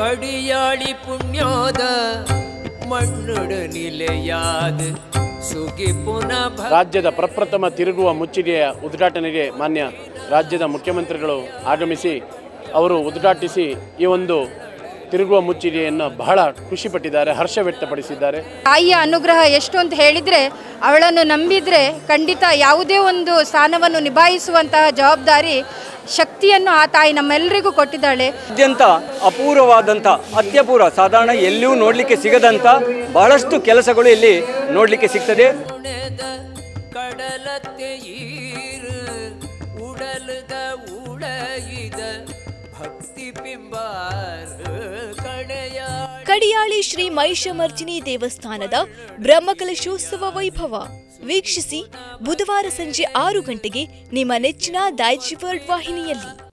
ಕಡಿಯಾಳಿ ಪುಣ್ಯೋದ ಮಣ್ಣುಡ ನಿಲೆಯಾದ ಸುಗಿ ಪುನಃ ರಾಜ್ಯದ ಪ್ರಪ್ರಥಮ ತಿರುಗುವ ಮುಚ್ಚಿಗೆಯ ಉದ್ಘಾಟನೆಗೆ ಮಾನ್ಯ ರಾಜ್ಯದ ಮುಖ್ಯಮಂತ್ರಿಗಳು ಆಗಮಿಸಿ ಅವರು ಉದ್ಘಾಟಿಸಿ ಈ ಒಂದು ತಿರುಗುವ ಮುಚ್ಚಿಗೆಯನ್ನು ಬಹಳ ಖುಷಿಪಟ್ಟಿದ್ದಾರೆ, ಹರ್ಷ ವ್ಯಕ್ತಪಡಿಸಿದ್ದಾರೆ. ತಾಯಿಯ ಅನುಗ್ರಹ ಎಷ್ಟು ಅಂತ ಹೇಳಿದರೆ ಅವಳನ್ನು ನಂಬಿದರೆ ಖಂಡಿತ ಯಾವುದೇ ಒಂದು ಸ್ಥಾನವನ್ನು ನಿಭಾಯಿಸುವಂತಹ ಜವಾಬ್ದಾರಿ ಶಕ್ತಿಯನ್ನು ಆ ತಾಯಿ ನಮ್ಮೆಲ್ಲರಿಗೂ ಕೊಟ್ಟಿದ್ದಾಳೆ. ಅತ್ಯಂತ ಅಪೂರ್ವವಾದಂಥ ಅತ್ಯಪೂರ್ವ ಸಾಧಾರಣ ಎಲ್ಲಿಯೂ ನೋಡಲಿಕ್ಕೆ ಸಿಗದಂಥ ಬಹಳಷ್ಟು ಕೆಲಸಗಳು ಇಲ್ಲಿ ನೋಡಲಿಕ್ಕೆ ಸಿಗ್ತದೆ. ಕಡಿಯಾಳಿ ಶ್ರೀ ಮಹಿಷಮರ್ದಿನಿ ದೇವಸ್ಥಾನದ ಬ್ರಹ್ಮಕಲಶೋತ್ಸವ ವೈಭವ ವೀಕ್ಷಿಸಿ ಬುಧವಾರ ಸಂಜೆ 6 ಗಂಟೆಗೆ ನಿಮ್ಮ ನೆಚ್ಚಿನ ದೈಜಿ ವರ್ಲ್ಡ್ ವಾಹಿನಿಯಲ್ಲಿ.